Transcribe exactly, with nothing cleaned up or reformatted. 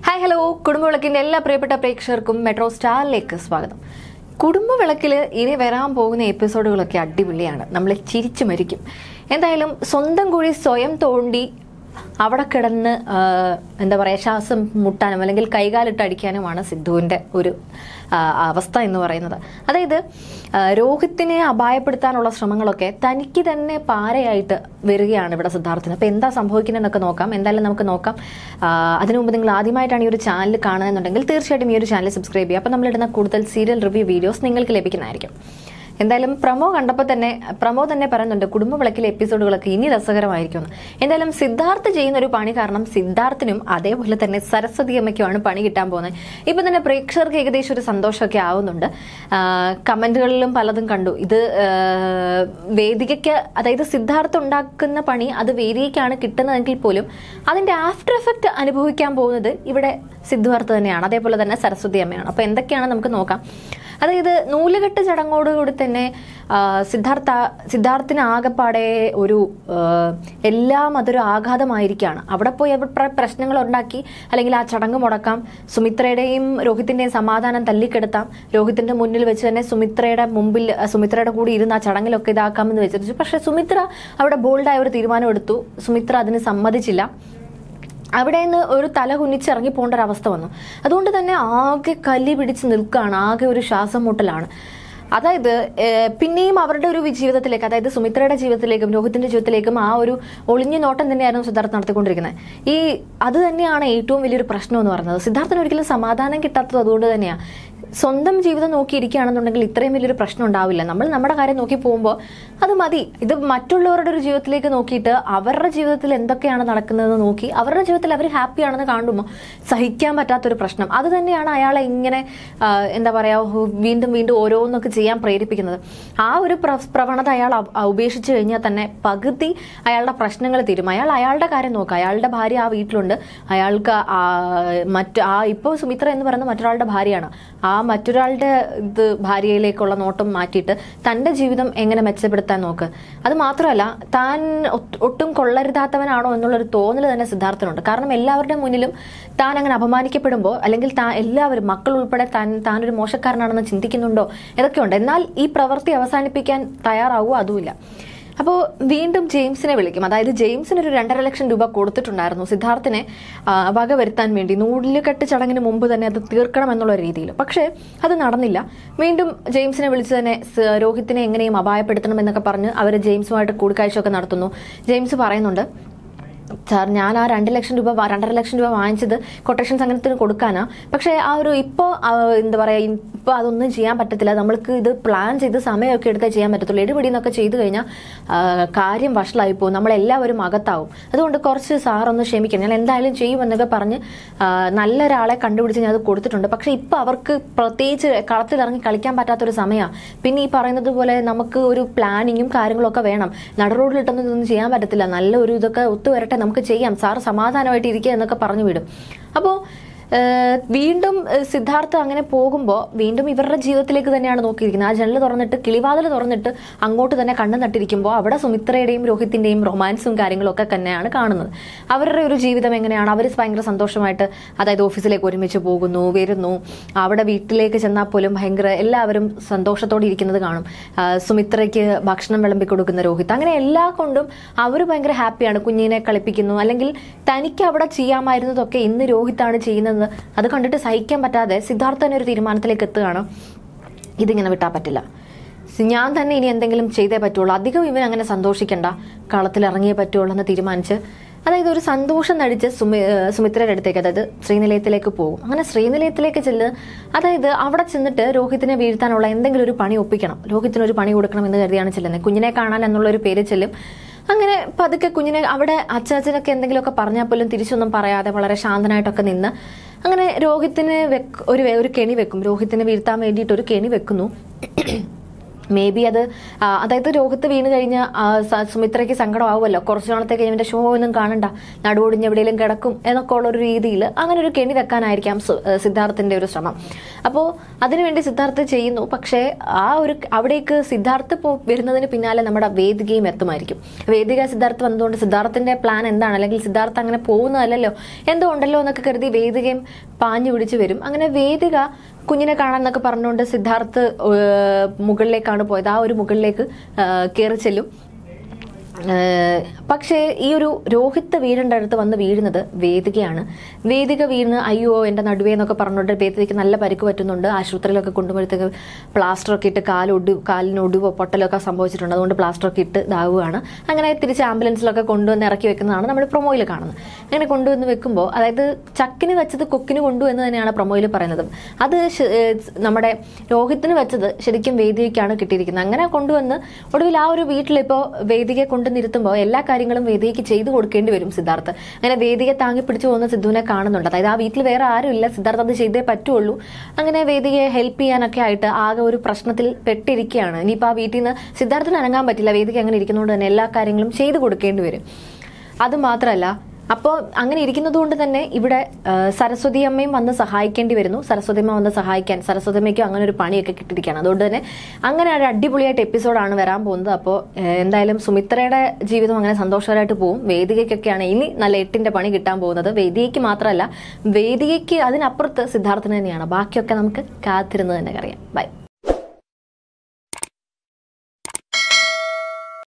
Hi hello കുടുംബവിളക്കിന്റെ എല്ലാ പ്രിയപ്പെട്ട പ്രേക്ഷകർക്കും മെട്രോ സ്റ്റാറിലേക്ക് സ്വാഗതം. കുടുംബവിളക്കിൽ ഇനി വരാൻ പോകുന്ന എപ്പിസോഡുകളൊക്കെ അടിപൊളിയാണ്. നമ്മളെ ചിരിച്ചു മരിക്കും. എന്തായാലും സ്വന്തം കുഴി സ്വയം തോണ്ടി അവിടെ കിടന്ന് എന്താ പറയുക ശ്വാസം മുട്ടാനും അല്ലെങ്കിൽ കൈകാലിട്ട് അടിക്കാനുമാണ് സിദ്ധുവിൻ്റെ ഒരു അവസ്ഥ എന്ന് പറയുന്നത്. അതായത് രോഹിത്തിനെ അപായപ്പെടുത്താനുള്ള ശ്രമങ്ങളൊക്കെ തനിക്ക് തന്നെ പാരയായിട്ട് വരികയാണ് ഇവിടെ സിദ്ധാർത്ഥിന്. അപ്പോൾ എന്താ സംഭവിക്കുന്നതെന്നൊക്കെ നോക്കാം. എന്തായാലും നമുക്ക് നോക്കാം. അതിനു മുമ്പ് നിങ്ങൾ ആദ്യമായിട്ടാണ് ഈ ഒരു ചാനൽ കാണുന്നുണ്ടെങ്കിൽ തീർച്ചയായിട്ടും ഈ ഒരു ചാനൽ സബ്സ്ക്രൈബ് ചെയ്യുക. അപ്പോൾ നമ്മളിടുന്ന കൂടുതൽ സീരിയൽ റിവ്യൂ വീഡിയോസ് നിങ്ങൾക്ക് ലഭിക്കുന്നതായിരിക്കും. എന്തായാലും പ്രമോ കണ്ടപ്പോൾ തന്നെ പ്രമോ തന്നെ പറയുന്നുണ്ട് കുടുംബവിളക്കിലെ എപ്പിസോഡുകളൊക്കെ ഇനി രസകരമായിരിക്കുമെന്ന്. എന്തായാലും സിദ്ധാർത്ഥ് ചെയ്യുന്ന ഒരു പണി കാരണം സിദ്ധാർത്ഥിനും അതേപോലെ തന്നെ സരസ്വതി അമ്മയ്ക്കുമാണ് പണി കിട്ടാൻ പോകുന്നത്. ഇപ്പം തന്നെ പ്രേക്ഷകർക്ക് ഏകദേശം ഒരു സന്തോഷമൊക്കെ ആവുന്നുണ്ട്. കമന്റുകളിലും പലതും കണ്ടു. ഇത് വേദികയ്ക്ക്, അതായത് സിദ്ധാർത്ഥ് ഉണ്ടാക്കുന്ന പണി അത് വേദികയ്ക്കാണ് കിട്ടുന്നതെങ്കിൽ പോലും അതിന്റെ ആഫ്റ്റർ എഫക്റ്റ് അനുഭവിക്കാൻ പോകുന്നത് ഇവിടെ സിദ്ധാർത്ഥ് തന്നെയാണ്, അതേപോലെ തന്നെ സരസ്വതി അമ്മയാണ്. അപ്പൊ എന്തൊക്കെയാണ് നമുക്ക് നോക്കാം. അതായത് നൂലുകെട്ട് ചടങ്ങോടുകൂടി തന്നെ സിദ്ധാർത്ഥ സിദ്ധാർത്ഥിന് ആകെപ്പാടെ ഒരു എല്ലാം അതൊരു ആഘാതമായിരിക്കുകയാണ്. അവിടെ പോയി പ്രശ്നങ്ങൾ ഉണ്ടാക്കി അല്ലെങ്കിൽ ആ ചടങ്ങ് മുടക്കാം, സുമിത്രയുടെയും രോഹിത്തിന്റെയും സമാധാനം തല്ലിക്കെടുത്താം, രോഹിത്തിന്റെ മുന്നിൽ വെച്ച് തന്നെ സുമിത്രയുടെ മുമ്പിൽ സുമിത്രയുടെ കൂടി ഇരുന്ന് ആ ചടങ്ങിലൊക്കെ ഇതാക്കാമെന്ന് വെച്ചിട്ട്. പക്ഷെ സുമിത്ര അവിടെ ബോൾഡായ ഒരു തീരുമാനം എടുത്തു. സുമിത്ര അതിന് സമ്മതിച്ചില്ല. അവിടെ നിന്ന് ഒരു തല കുനിച്ചിറങ്ങി പോകേണ്ട ഒരു അവസ്ഥ വന്നു. അതുകൊണ്ട് തന്നെ ആകെ കല്ലി പിടിച്ച് നിൽക്കുകയാണ്, ആകെ ഒരു ശ്വാസം മുട്ടലാണ്. അതായത് പിന്നെയും അവരുടെ ഒരു ജീവിതത്തിലേക്ക്, അതായത് സുമിത്രയുടെ ജീവിതത്തിലേക്കും രോഹിത്തിന്റെ ജീവിതത്തിലേക്കും ആ ഒരു ഒളിഞ്ഞു നോട്ടം തന്നെയായിരുന്നു സിദ്ധാർത്ഥ് നടത്തിക്കൊണ്ടിരിക്കുന്നത്. ഈ അത് തന്നെയാണ് ഏറ്റവും വലിയൊരു പ്രശ്നം എന്ന് പറയുന്നത്. സിദ്ധാർത്ഥന് ഒരിക്കലും സമാധാനം കിട്ടാത്തത് അതുകൊണ്ട് തന്നെയാണ്. സ്വന്തം ജീവിതം നോക്കിയിരിക്കുകയാണെന്നുണ്ടെങ്കിൽ ഇത്രയും വലിയൊരു പ്രശ്നം ഉണ്ടാവില്ല. നമ്മൾ നമ്മുടെ കാര്യം നോക്കി പോകുമ്പോൾ അത് മതി. ഇത് മറ്റുള്ളവരുടെ ഒരു ജീവിതത്തിലേക്ക് നോക്കിയിട്ട് അവരുടെ ജീവിതത്തിൽ എന്തൊക്കെയാണ് നടക്കുന്നതെന്ന് നോക്കി അവരുടെ ജീവിതത്തിൽ അവർ ഹാപ്പിയാണെന്ന് കാണുമ്പോൾ സഹിക്കാൻ പറ്റാത്തൊരു പ്രശ്നം അത് തന്നെയാണ് അയാളെ ഇങ്ങനെ എന്താ പറയുക വീണ്ടും വീണ്ടും ഓരോന്നൊക്കെ ചെയ്യാൻ പ്രേരിപ്പിക്കുന്നത്. ആ ഒരു പ്രവണത അയാൾ ഉപേക്ഷിച്ച് കഴിഞ്ഞാൽ തന്നെ പകുതി അയാളുടെ പ്രശ്നങ്ങൾ തീരും. അയാൾ അയാളുടെ കാര്യം നോക്കുക. അയാളുടെ ഭാര്യ ആ വീട്ടിലുണ്ട്. അയാൾക്ക് മറ്റ് ആ ഇപ്പോൾ സുമിത്ര എന്ന് പറയുന്ന മറ്റൊരാളുടെ ഭാര്യയാണ്. ആ മറ്റൊരാളുടെ ഇത് ഭാര്യയിലേക്കുള്ള നോട്ടം മാറ്റിയിട്ട് തൻ്റെ ജീവിതം എങ്ങനെ മെച്ചപ്പെടുത്താൻ നോക്ക്. അത് മാത്രമല്ല താൻ ഒട്ടും കൊള്ളരുതാത്തവനാണോ എന്നുള്ളൊരു തോന്നൽ തന്നെ സിദ്ധാർത്ഥനുണ്ട്. കാരണം എല്ലാവരുടെ മുന്നിലും താൻ അങ്ങനെ അപമാനിക്കപ്പെടുമ്പോൾ അല്ലെങ്കിൽ താൻ എല്ലാവരും മക്കൾ ഉൾപ്പെടെ താൻ താനൊരു മോശക്കാരനാണെന്ന് ചിന്തിക്കുന്നുണ്ടോ ഇതൊക്കെയുണ്ട്. എന്നാൽ ഈ പ്രവൃത്തി അവസാനിപ്പിക്കാൻ തയ്യാറാവുമോ അതുമില്ല. അപ്പോൾ വീണ്ടും ജെയിംസിനെ വിളിക്കും. അതായത് ജെയിംസിന് ഒരു രണ്ടര ലക്ഷം രൂപ കൊടുത്തിട്ടുണ്ടായിരുന്നു സിദ്ധാർത്ഥിനെ വക വരുത്താൻ വേണ്ടി, നൂലുകെട്ട് ചടങ്ങിന് മുമ്പ് തന്നെ അത് തീർക്കണം എന്നുള്ള രീതിയിൽ. പക്ഷേ അത് നടന്നില്ല. വീണ്ടും ജെയിംസിനെ വിളിച്ച് തന്നെ രോഹിത്തിനെ എങ്ങനെയും അപായപ്പെടുത്തണം എന്നൊക്കെ പറഞ്ഞ് അവർ ജെയിംസുമായിട്ട് കൂടിക്കാഴ്ചയൊക്കെ നടത്തുന്നു. ജെയിംസ് പറയുന്നുണ്ട്, സാർ ഞാൻ ആ രണ്ട് ലക്ഷം രൂപ രണ്ടര ലക്ഷം രൂപ വാങ്ങിച്ചത് കൊട്ടേഷൻ സംഘത്തിന് കൊടുക്കാനാ. പക്ഷേ ആ ഒരു ഇപ്പോൾ എന്താ പറയുക ഇപ്പോൾ അതൊന്നും ചെയ്യാൻ പറ്റത്തില്ല. നമ്മൾക്ക് ഇത് പ്ലാൻ ചെയ്ത് സമയമൊക്കെ എടുത്തേ ചെയ്യാൻ പറ്റത്തുള്ളൂ. എടുപിടി എന്നൊക്കെ ചെയ്തു കഴിഞ്ഞാൽ കാര്യം വഷളായി പോകും, നമ്മളെല്ലാവരും അകത്താവും. അതുകൊണ്ട് കുറച്ച് സാറൊന്ന് ക്ഷമിക്കണം, ഞാൻ എന്തായാലും ചെയ്യുമെന്നൊക്കെ പറഞ്ഞ് നല്ലൊരാളെ കണ്ടുപിടിച്ച് ഞാൻ അത് കൊടുത്തിട്ടുണ്ട്. പക്ഷേ ഇപ്പോൾ അവർക്ക് പ്രത്യേകിച്ച് കളത്തിലിറങ്ങി കളിക്കാൻ പറ്റാത്തൊരു സമയമാണ്. പിന്നെ ഈ പറയുന്നത് പോലെ നമുക്ക് ഒരു പ്ലാനിങ്ങും കാര്യങ്ങളൊക്കെ വേണം. നടുറോഡിലിട്ടൊന്നും ഇതൊന്നും ചെയ്യാൻ പറ്റത്തില്ല. നല്ല ഒരു ഇതൊക്കെ ഒത്തുവരട്ടെ, നമുക്ക് ചെയ്യാം, സാർ സമാധാനമായിട്ട് ഇരിക്കുക എന്നൊക്കെ പറഞ്ഞു വിടും. അപ്പോൾ വീണ്ടും സിദ്ധാർത്ഥ അങ്ങനെ പോകുമ്പോൾ വീണ്ടും ഇവരുടെ ജീവിതത്തിലേക്ക് തന്നെയാണ് നോക്കിയിരിക്കുന്നത്. ആ ജനൽ തുറന്നിട്ട് കിളിവാതിൽ തുറന്നിട്ട് അങ്ങോട്ട് തന്നെ കണ്ണു നട്ടിരിക്കുമ്പോൾ അവിടെ സുമിത്രയുടെയും രോഹിത്തിന്റെയും റൊമാൻസും കാര്യങ്ങളൊക്കെ തന്നെയാണ് കാണുന്നത്. അവരുടെ ഒരു ജീവിതം എങ്ങനെയാണ്, അവർ ഭയങ്കര സന്തോഷമായിട്ട് അതായത് ഓഫീസിലേക്ക് ഒരുമിച്ച് പോകുന്നു, വരുന്നു, അവിടെ വീട്ടിലേക്ക് ചെന്നാൽ പോലും ഭയങ്കര എല്ലാവരും സന്തോഷത്തോടെ ഇരിക്കുന്നത് കാണും. സുമിത്രയ്ക്ക് ഭക്ഷണം വിളമ്പി കൊടുക്കുന്ന രോഹിത്, അങ്ങനെ എല്ലാ കൊണ്ടും അവർ ഭയങ്കര ഹാപ്പിയാണ്. കുഞ്ഞിനെ കളിപ്പിക്കുന്നു. അല്ലെങ്കിൽ തനിക്ക് അവിടെ ചെയ്യാമായിരുന്നതൊക്കെ ഇന്ന് രോഹിത്താണ് ചെയ്യുന്നത്. അത് കണ്ടിട്ട് സഹിക്കാൻ പറ്റാതെ സിദ്ധാർത്ഥ തന്നെ ഒരു തീരുമാനത്തിലേക്ക് എത്തുകയാണ്, ഇതിങ്ങനെ വിട്ടാൽ പറ്റില്ല, ഞാൻ തന്നെ ഇനി എന്തെങ്കിലും ചെയ്തേ പറ്റുള്ളൂ, അധികം ഇവൻ അങ്ങനെ സന്തോഷിക്കണ്ട, കളത്തിൽ ഇറങ്ങിയേ പറ്റുള്ളൂ എന്ന് തീരുമാനിച്ച് അതായത് ഒരു സന്തോഷം നടിച്ച് സുമി സുമിത്രയുടെ അടുത്തേക്ക് അതായത് ശ്രീനിലയത്തിലേക്ക് പോകും. അങ്ങനെ ശ്രീനിലയത്തിലേക്ക് ചെല്ല് അതായത് അവിടെ ചെന്നിട്ട് രോഹിത്തിനെ വീഴ്ത്താനുള്ള എന്തെങ്കിലും ഒരു പണി ഒപ്പിക്കണം, രോഹിത്തിന് ഒരു പണി കൊടുക്കണം എന്ന് കരുതിയാണ് ചെല്ലുന്നത്. കുഞ്ഞിനെ കാണാൻ എന്നുള്ളൊരു പേര് ചെല്ലും. അങ്ങനെ പതുക്കെ കുഞ്ഞിനെ അവിടെ അച്ചാച്ചനൊക്കെ എന്തെങ്കിലുമൊക്കെ പറഞ്ഞാൽ പോലും തിരിച്ചൊന്നും പറയാതെ വളരെ ശാന്തനായിട്ടൊക്കെ നിന്ന് അങ്ങനെ രോഹിത്തിന് വെക്ക് ഒരു ഒരു കെണി വെക്കും. രോഹിത്തിനെ വീഴ്ത്താൻ വേണ്ടിയിട്ട് ഒരു കെണി വെക്കുന്നു. മേ ബി അത് അതായത് രോഗത്ത് വീണ് കഴിഞ്ഞാൽ സുമിത്രയ്ക്ക് സങ്കടമാവുമല്ലോ, കുറച്ചു നാളത്തേക്ക് ഇവന്റെ ഷോ ഒന്നും കാണണ്ട, നടുവൊടിഞ്ഞ് എവിടെയെങ്കിലും കിടക്കും എന്നൊക്കെ ഉള്ള ഒരു രീതിയിൽ അങ്ങനെ ഒരു കെണി വെക്കാനായിരിക്കാം സിദ്ധാർത്ഥിന്റെ ഒരു ശ്രമം. അപ്പോൾ അതിനുവേണ്ടി സിദ്ധാർത്ഥ് ചെയ്യുന്നു. പക്ഷേ ആ ഒരു അവിടേക്ക് സിദ്ധാർത്ഥ് പോ വരുന്നതിന് പിന്നാലെ നമ്മുടെ വേദികയും എത്തുമായിരിക്കും. വേദിക സിദ്ധാർത്ഥ് വന്നതുകൊണ്ട് സിദ്ധാർത്ഥിന്റെ പ്ലാൻ എന്താണ്, അല്ലെങ്കിൽ സിദ്ധാർത്ഥ് അങ്ങനെ പോകുന്നതല്ലോ, എന്തോ ഉണ്ടല്ലോ എന്നൊക്കെ കരുതി വേദികയും പാഞ്ഞു പിടിച്ചു വരും. അങ്ങനെ വേദിക കുഞ്ഞിനെ കാണാന്നൊക്കെ പറഞ്ഞുകൊണ്ട് സിദ്ധാർത്ഥ് മുകളിലേക്കാണ് പോയത്. ആ ഒരു മുകളിലേക്ക് കയറി ചെല്ലും. പക്ഷേ ഈ ഒരു രോഹിത്ത് വീടിൻ്റെ അടുത്ത് വന്ന് വീഴുന്നത് വേദികയാണ്. വേദിക വീണ് അയ്യോ എൻ്റെ നടുവേ എന്നൊക്കെ പറഞ്ഞുകൊണ്ട് വേദികയ്ക്ക് നല്ല പരിക്ക് പറ്റുന്നുണ്ട്. ആശുപത്രിയിലൊക്കെ കൊണ്ടുപോയത്തേക്ക് പ്ലാസ്റ്ററൊക്കെ ഇട്ട് കാലൊടി കാലിന് ഒടിവോ പൊട്ടലൊക്കെ സംഭവിച്ചിട്ടുണ്ട്. അതുകൊണ്ട് പ്ലാസ്റ്ററൊക്കെ ഇട്ട് ഇതാവുകയാണ്. അങ്ങനെ തിരിച്ച് ആംബുലൻസിലൊക്കെ കൊണ്ടുവന്ന് ഇറക്കി വെക്കുന്നതാണ് നമ്മൾ പ്രൊമോയിൽ കാണുന്നത്. അങ്ങനെ കൊണ്ടുവന്ന് വെക്കുമ്പോൾ അതായത് ചക്കിന് വെച്ചത് കൊക്കിന് കൊണ്ടു എന്ന് തന്നെയാണ് പ്രൊമോയിൽ പറയുന്നത്. അത് നമ്മുടെ രോഹിത്തിന് വെച്ചത് ശരിക്കും വേദികയ്ക്കാണ് കിട്ടിയിരിക്കുന്നത്. അങ്ങനെ കൊണ്ടുവന്ന് ഒടുവിൽ ആ ഒരു വീട്ടിലിപ്പോൾ വേദികയെ കൊണ്ട് നിർത്തുമ്പോൾ എല്ലാ കാര്യങ്ങളും വേദികയ്ക്ക് ചെയ്തു കൊടുക്കേണ്ടി വരും സിദ്ധാർത്ഥ്. അങ്ങനെ വേദികയെ താങ്ങി പിടിച്ചു പോകുന്ന സിദ്ധുവിനെ കാണുന്നുണ്ട്. അതായത് ആ വീട്ടിൽ വേറെ ആരും ഇല്ല, സിദ്ധാർത്ഥ് അത് ചെയ്തേ പറ്റുള്ളൂ. അങ്ങനെ വേദികയെ ഹെൽപ്പ് ചെയ്യാനൊക്കെ ആയിട്ട് ആകെ ഒരു പ്രശ്നത്തിൽ പെട്ടിരിക്കുകയാണ്. ഇനിയിപ്പോൾ ആ വീട്ടിൽ നിന്ന് സിദ്ധാർത്ഥിന് അനങ്ങാൻ പറ്റില്ല, വേദിക അങ്ങനെ ഇരിക്കുന്നതുകൊണ്ട് തന്നെ എല്ലാ കാര്യങ്ങളും ചെയ്തു കൊടുക്കേണ്ടി വരും. അത് മാത്രമല്ല, അപ്പോൾ അങ്ങനെ ഇരിക്കുന്നത് കൊണ്ട് തന്നെ ഇവിടെ സരസ്വതി അമ്മയും വന്ന് സഹായിക്കേണ്ടി വരുന്നു. സരസ്വതി അമ്മ വന്ന് സഹായിക്കാൻ സരസ്വതി അമ്മയ്ക്കും അങ്ങനെ ഒരു പണിയൊക്കെ കിട്ടിയിരിക്കുകയാണ്. അതുകൊണ്ട് തന്നെ അങ്ങനെ ഒരു അടിപൊളിയായിട്ട് എപ്പിസോഡാണ് വരാൻ പോകുന്നത്. അപ്പോൾ എന്തായാലും സുമിത്രയുടെ ജീവിതം അങ്ങനെ സന്തോഷകരമായിട്ട് പോകും. വേദികയ്ക്കൊക്കെയാണ് ഇനി നല്ല എട്ടിന്റെ പണി കിട്ടാൻ പോകുന്നത്. വേദികയ്ക്ക് മാത്രമല്ല, വേദികയ്ക്ക് അതിനപ്പുറത്ത് സിദ്ധാർത്ഥന് തന്നെയാണ്. ബാക്കിയൊക്കെ നമുക്ക് കാത്തിരുന്ന് തന്നെ അറിയാം. ബൈ.